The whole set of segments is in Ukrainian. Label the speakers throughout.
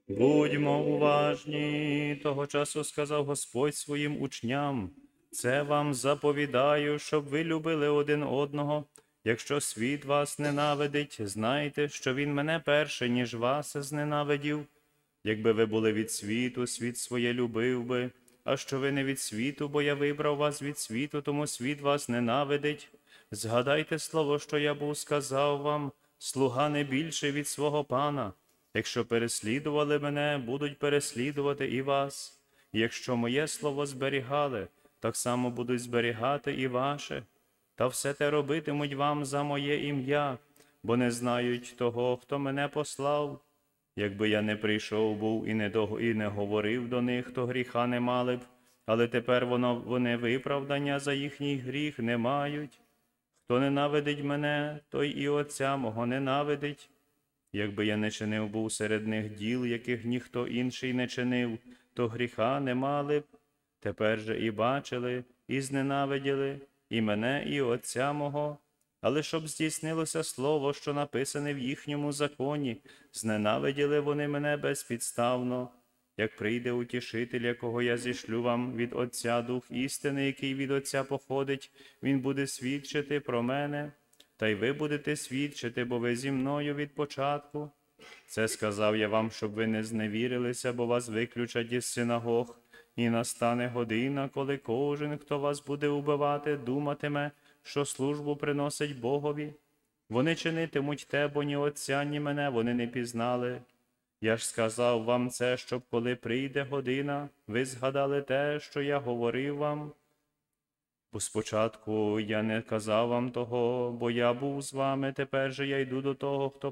Speaker 1: Будьмо уважні, того часу сказав Господь своїм учням, це вам заповідаю, щоб ви любили один одного. Якщо світ вас ненавидить, знайте, що він мене перше, ніж вас зненавидів. Якби ви були від світу, світ своє любив би, а що ви не від світу, бо я вибрав вас від світу, тому світ вас ненавидить. Згадайте слово, що я був сказав вам, слуга не більше від свого пана. Якщо переслідували мене, будуть переслідувати і вас. І якщо моє слово зберігали, так само будуть зберігати і ваше. Та все те робитимуть вам за моє ім'я, бо не знають того, хто мене послав. Якби я не прийшов був і не говорив до них, то гріха не мали б, але тепер вони виправдання за їхній гріх не мають. Хто ненавидить мене, той і Отця мого ненавидить. Якби я не чинив був серед них діл, яких ніхто інший не чинив, то гріха не мали б. Тепер же і бачили, і зненавиділи, і мене, і Отця мого. Але щоб здійснилося слово, що написане в їхньому законі, зненавиділи вони мене безпідставно. Як прийде утішитель, якого я зішлю вам від Отця Дух істини, який від Отця походить, він буде свідчити про мене. Та й ви будете свідчити, бо ви зі мною від початку. Це сказав я вам, щоб ви не зневірилися, бо вас виключать із синагог. І настане година, коли кожен, хто вас буде убивати, думатиме, що службу приносить Богові. Вони чинитимуть те, бо ні Отця, ні мене вони не пізнали. Я ж сказав вам це, щоб коли прийде година, ви згадали те, що я говорив вам. Бо спочатку я не казав вам того, бо я був з вами, тепер же я йду до того, хто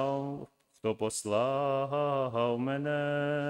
Speaker 1: послав мене.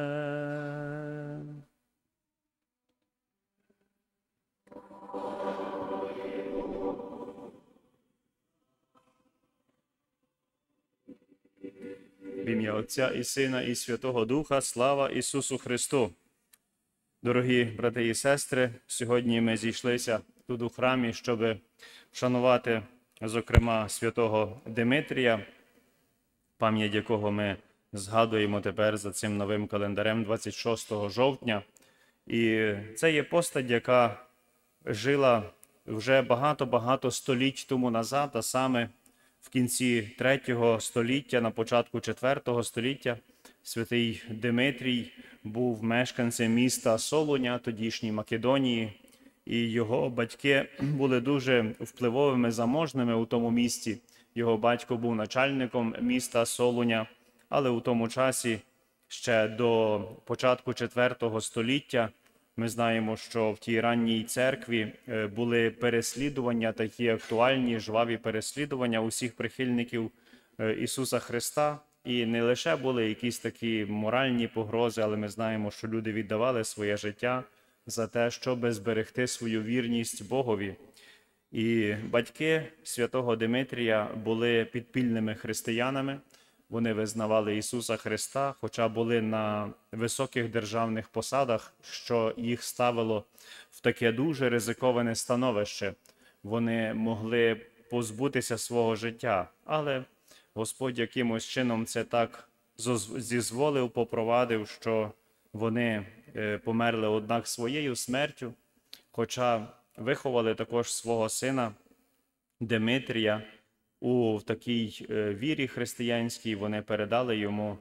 Speaker 1: В ім'я Отця і Сина, і Святого Духа, слава Ісусу Христу! Дорогі брати і сестри, сьогодні ми зійшлися тут у храмі, щоб вшанувати, зокрема, святого Димитрія, пам'ять якого ми згадуємо тепер за цим новим календарем 26 жовтня. І це є постать, яка жила вже багато-багато століть тому назад, а саме в кінці 3 століття, на початку 4 століття, святий Димитрій був мешканцем міста Солуня, тодішній Македонії, і його батьки були дуже впливовими, заможними у тому місті. Його батько був начальником міста Солуня, але у тому часі, ще до початку 4 століття, ми знаємо, що в тій ранній церкві були переслідування, такі актуальні, жваві переслідування усіх прихильників Ісуса Христа. І не лише були якісь такі моральні погрози, але ми знаємо, що люди віддавали своє життя за те, щоб зберегти свою вірність Богові. І батьки святого Димитрія були підпільними християнами. Вони визнавали Ісуса Христа, хоча були на високих державних посадах, що їх ставило в таке дуже ризиковане становище. Вони могли позбутися свого життя, але Господь якимось чином це так зізволив, попровадив, що вони померли, однак, своєю смертю, хоча виховали також свого сина Димитрія у такій вірі християнській, вони передали йому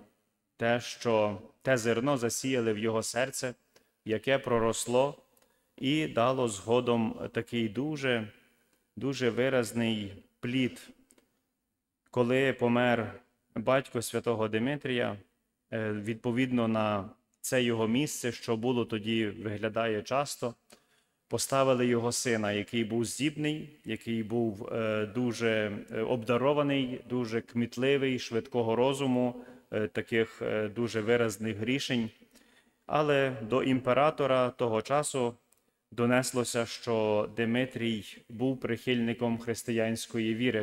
Speaker 1: те зерно засіяли в його серце, яке проросло і дало згодом такий дуже, дуже виразний плід. Коли помер батько святого Димитрія, відповідно на це його місце, що було тоді, виглядає часто, поставили його сина, який був здібний, який був дуже обдарований, дуже кмітливий, швидкого розуму, таких дуже виразних рішень. Але до імператора того часу донеслося, що Димитрій був прихильником християнської віри,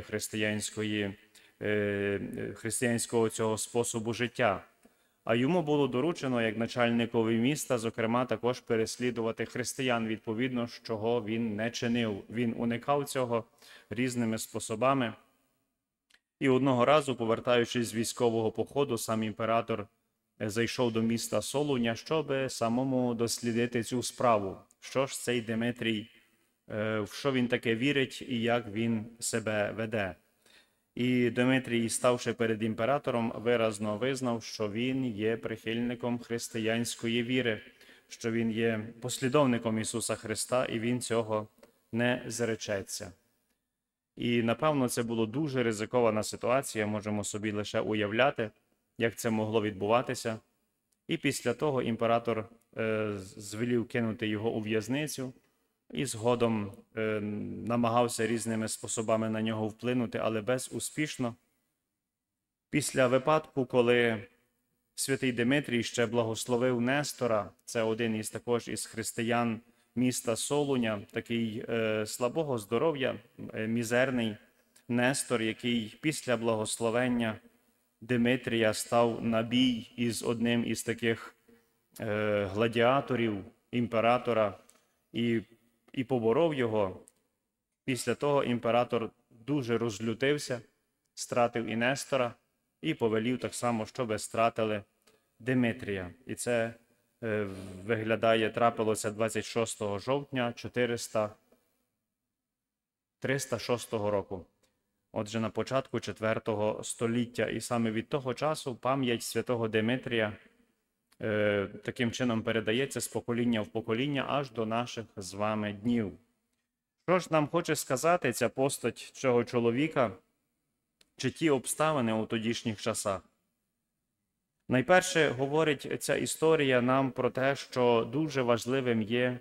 Speaker 1: християнського цього способу життя. А йому було доручено, як начальникові міста, зокрема, також переслідувати християн, відповідно, чого він не чинив. Він уникав цього різними способами. І одного разу, повертаючись з військового походу, сам імператор зайшов до міста Солуня, щоб самому дослідити цю справу. Що ж цей Димитрій, в що він таке вірить і як він себе веде. І Димитрій, ставши перед імператором, виразно визнав, що він є прихильником християнської віри, що він є послідовником Ісуса Христа, і він цього не зречеться. І, напевно, це була дуже ризикована ситуація, можемо собі лише уявляти, як це могло відбуватися. І після того імператор звелів кинути його у в'язницю і згодом намагався різними способами на нього вплинути, але безуспішно. Після випадку, коли святий Димитрій ще благословив Нестора, це один із також із християн міста Солуня, такий слабого здоров'я, мізерний Нестор, який після благословення Димитрія став на бій із одним із таких гладіаторів імператора і поборов його. Після того імператор дуже розлютився, стратив і Нестора, і повелів так само, щоб стратили Димитрія. І це трапилося 26 жовтня 306 року. Отже, на початку 4 століття. І саме від того часу пам'ять святого Димитрія таким чином передається з покоління в покоління аж до наших з вами днів. Що ж нам хоче сказати ця постать цього чоловіка, чи ті обставини у тодішніх часах? Найперше говорить ця історія нам про те, що дуже важливим є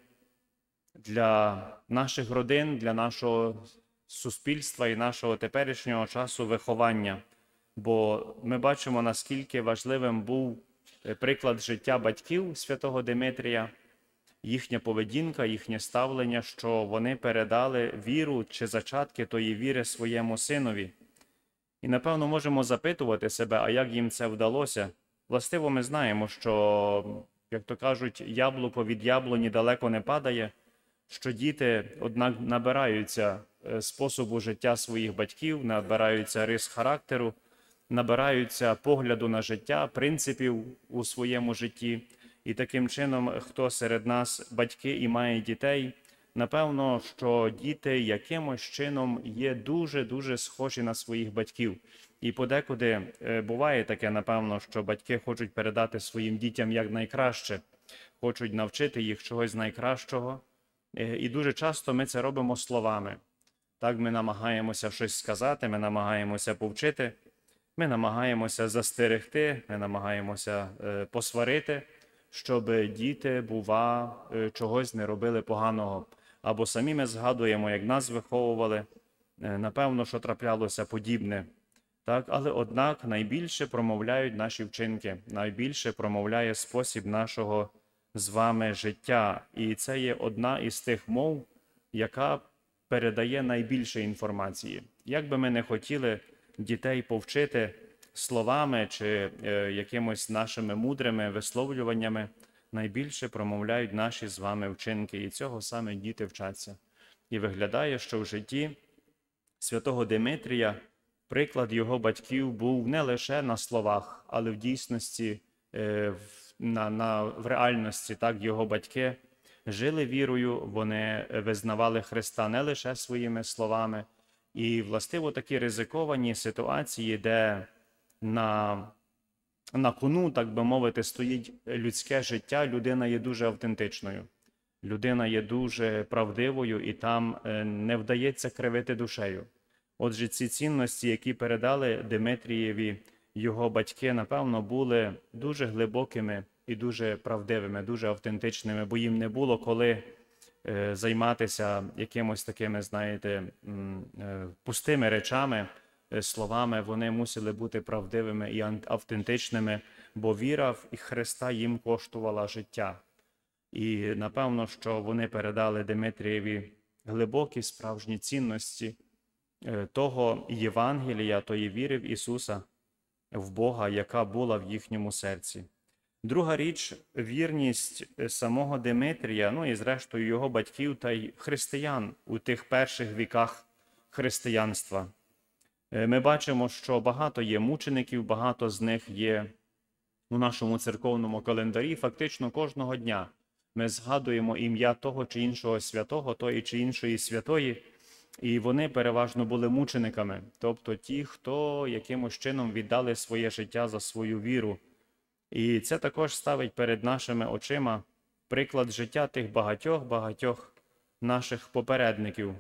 Speaker 1: для наших родин, для нашого суспільства і нашого теперішнього часу виховання. Бо ми бачимо, наскільки важливим був приклад життя батьків святого Димитрія, їхня поведінка, їхнє ставлення, що вони передали віру чи зачатки тої віри своєму синові. І, напевно, можемо запитувати себе, а як їм це вдалося? Властиво ми знаємо, що, як то кажуть, яблуко від яблуні далеко не падає, що діти, однак, набираються способу життя своїх батьків, набираються рис характеру, набираються погляду на життя, принципів у своєму житті. І таким чином, хто серед нас батьки і має дітей, напевно, що діти якимось чином є дуже-дуже схожі на своїх батьків. І подекуди буває таке, напевно, що батьки хочуть передати своїм дітям як найкраще, хочуть навчити їх чогось найкращого. І дуже часто ми це робимо словами. Так, ми намагаємося щось сказати, ми намагаємося повчити, ми намагаємося застерегти, ми намагаємося посварити, щоб діти, бува, чогось не робили поганого. Або самі ми згадуємо, як нас виховували, напевно, що траплялося подібне. Так, але однак найбільше промовляють наші вчинки, найбільше промовляє спосіб нашого з вами життя. І це є одна із тих мов, яка передає найбільше інформації. Як би ми не хотіли дітей повчити словами чи якимось нашими мудрими висловлюваннями, найбільше промовляють наші з вами вчинки. І цього саме діти вчаться. І виглядає, що в житті святого Димитрія приклад його батьків був не лише на словах, але в дійсності, в реальності. Так, його батьки жили вірою, вони визнавали Христа не лише своїми словами. І, властиво, такі ризиковані ситуації, де на кону, так би мовити, стоїть людське життя, людина є дуже автентичною. Людина є дуже правдивою, і там не вдається кривити душею. Отже, ці цінності, які передали Димитрієві його батьки, напевно, були дуже глибокими і дуже правдивими, дуже автентичними, бо їм не було коли займатися якимось такими, знаєте, пустими речами, словами. Вони мусили бути правдивими і автентичними, бо віра в Христа їм коштувала життя. І, напевно, що вони передали Димитрієві глибокі справжні цінності того Євангелія, тої віри в Ісуса, в Бога, яка була в їхньому серці. Друга річ – вірність самого Димитрія, ну і зрештою його батьків та й християн у тих перших віках християнства. Ми бачимо, що багато є мучеників, багато з них є у нашому церковному календарі фактично кожного дня ми згадуємо ім'я того чи іншого святого, тої чи іншої святої, і вони переважно були мучениками, тобто ті, хто якимось чином віддали своє життя за свою віру. І це також ставить перед нашими очима приклад життя тих багатьох наших попередників,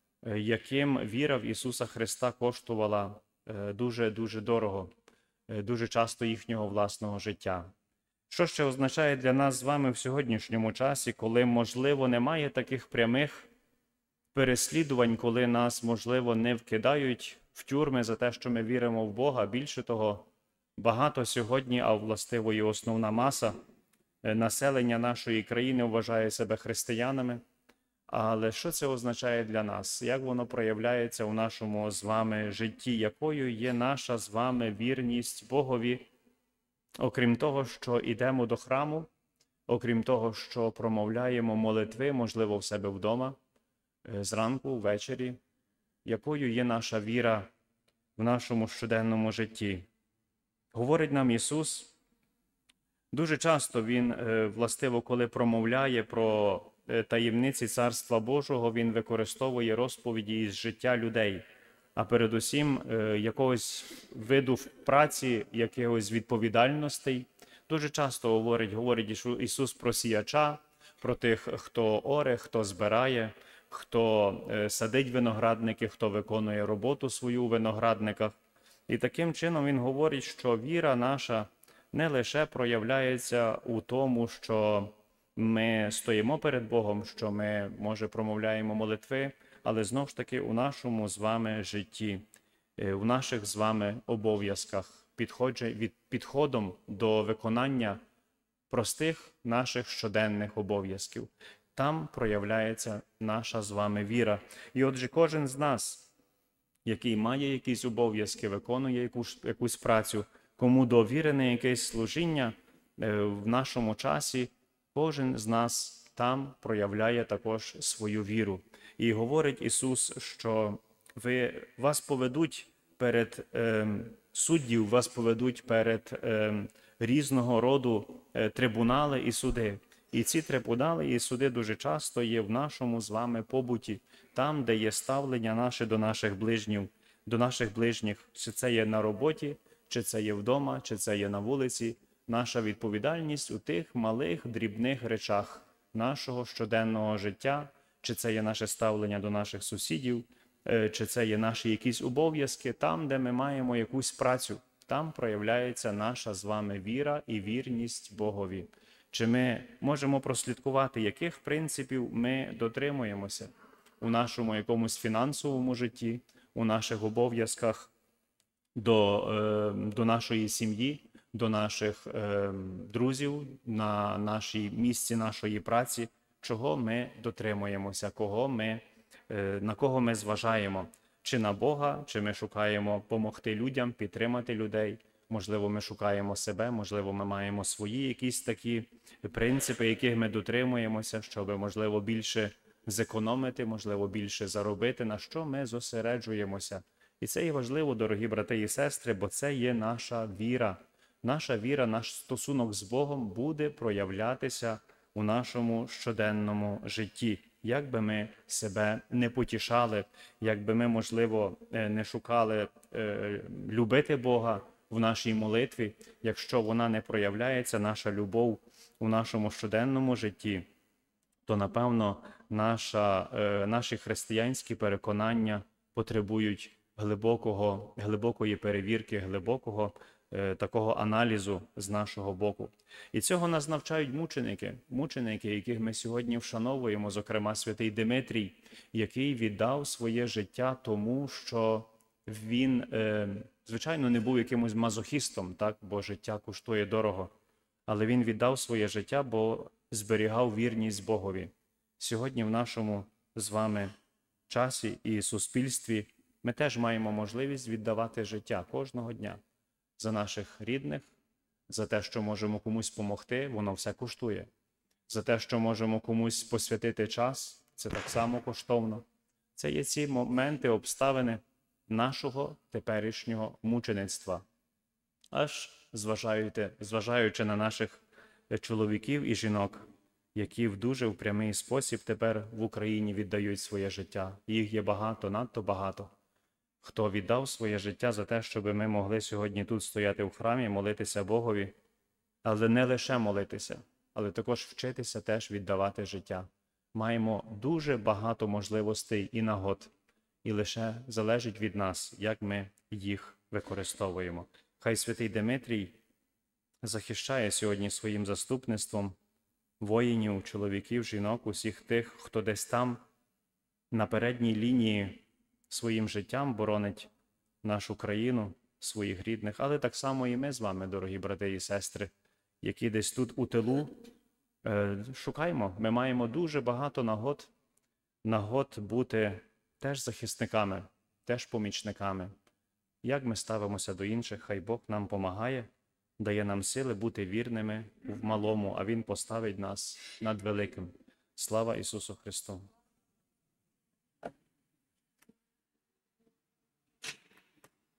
Speaker 1: яким віра в Ісуса Христа коштувала дуже-дуже дорого, дуже часто їхнього власного життя. Що ще означає для нас з вами в сьогоднішньому часі, коли, можливо, немає таких прямих переслідувань, коли нас, можливо, не вкидають в тюрми за те, що ми віримо в Бога. Більше того, багато сьогодні, а властиво і основна маса населення нашої країни вважає себе християнами. Але що це означає для нас? Як воно проявляється у нашому з вами житті? Якою є наша з вами вірність Богові? Окрім того, що йдемо до храму, окрім того, що промовляємо молитви, можливо, в себе вдома, зранку, ввечері, якою є наша віра в нашому щоденному житті? Говорить нам Ісус, дуже часто Він, властиво, коли промовляє про таємниці Царства Божого, Він використовує розповіді із життя людей, а передусім якогось виду праці, якихось відповідальностей. Дуже часто говорить Ісус про сіяча, про тих, хто оре, хто збирає, хто садить виноградники, хто виконує роботу свою у виноградниках. І таким чином Він говорить, що віра наша не лише проявляється у тому, що ми стоїмо перед Богом, що ми, може, промовляємо молитви, але знову ж таки у нашому з вами житті, у наших з вами обов'язках, підходом до виконання простих наших щоденних обов'язків. Там проявляється наша з вами віра. І отже, кожен з нас, який має якісь обов'язки, виконує якусь працю, кому довірене якесь служіння в нашому часі, кожен з нас там проявляє також свою віру. І говорить Ісус, що вас поведуть перед суддів, вас поведуть перед різного роду трибунали і суди. І ці трибунали і суди дуже часто є в нашому з вами побуті, там, де є ставлення наше до наших ближніх, чи це є на роботі, чи це є вдома, чи це є на вулиці. Наша відповідальність у тих малих, дрібних речах нашого щоденного життя, чи це є наше ставлення до наших сусідів, чи це є наші якісь обов'язки, там, де ми маємо якусь працю, там проявляється наша з вами віра і вірність Богові. Чи ми можемо прослідкувати, яких принципів ми дотримуємося у нашому якомусь фінансовому житті, у наших обов'язках до нашої сім'ї, до наших друзів, на нашій місці нашої праці, чого ми дотримуємося, на кого ми зважаємо, чи на Бога, чи ми шукаємо допомогти людям, підтримати людей, можливо, ми шукаємо себе, можливо, ми маємо свої якісь такі принципи, яких ми дотримуємося, щоб, можливо, більше зекономити, можливо, більше заробити, на що ми зосереджуємося. І це є важливо, дорогі брати і сестри, бо це є наша віра. Наша віра, наш стосунок з Богом буде проявлятися у нашому щоденному житті. Як би ми себе не потішали, як би ми, можливо, не шукали любити Бога в нашій молитві, якщо вона не проявляється, наша любов у нашому щоденному житті, то, напевно, наші християнські переконання потребують глибокої перевірки, глибокого такого аналізу з нашого боку. І цього нас навчають мученики, яких ми сьогодні вшановуємо, зокрема святий Димитрій, який віддав своє життя тому, що він, звичайно, не був якимось мазохістом, так, бо життя коштує дорого, але він віддав своє життя, бо зберігав вірність Богові. Сьогодні в нашому з вами часі і суспільстві ми теж маємо можливість віддавати життя кожного дня за наших рідних, за те, що можемо комусь допомогти, воно все коштує. За те, що можемо комусь посвятити час, це так само коштовно. Це є ці моменти, обставини нашого теперішнього мучеництва. Аж зважаючи на наших чоловіків і жінок, які в дуже прямий спосіб тепер в Україні віддають своє життя. Їх є багато, надто багато, хто віддав своє життя за те, щоб ми могли сьогодні тут стояти в храмі, молитися Богові, але не лише молитися, але також вчитися теж віддавати життя. Маємо дуже багато можливостей і нагод, і лише залежить від нас, як ми їх використовуємо. Хай святий Димитрій захищає сьогодні своїм заступництвом воїнів, чоловіків, жінок, усіх тих, хто десь там на передній лінії своїм життям боронить нашу країну, своїх рідних, але так само і ми з вами, дорогі брати і сестри, які десь тут у тилу шукаємо. Ми маємо дуже багато нагод бути теж захисниками, теж помічниками. Як ми ставимося до інших, хай Бог нам помагає, дає нам сили бути вірними в малому, а Він поставить нас над великим. Слава Ісусу Христу!